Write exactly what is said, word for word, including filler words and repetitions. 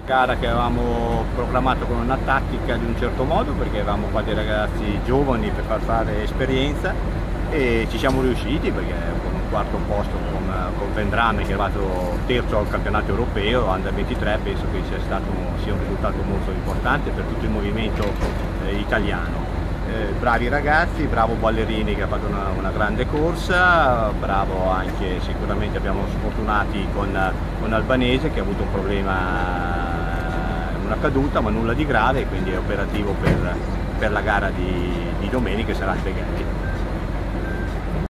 Gara che avevamo proclamato con una tattica di un certo modo, perché avevamo qua dei ragazzi giovani per far fare esperienza e ci siamo riusciti, perché con un quarto posto con, con Vendrame, che è arrivato terzo al campionato europeo under ventitré, penso che sia stato sia un risultato molto importante per tutto il movimento eh, italiano. Eh, bravi ragazzi, bravo Ballerini che ha fatto una, una grande corsa, bravo anche, sicuramente abbiamo sfortunati con, con Albanese che ha avuto un problema, una caduta ma nulla di grave, quindi è operativo per, per la gara di, di domenica, sarà il Beghetti.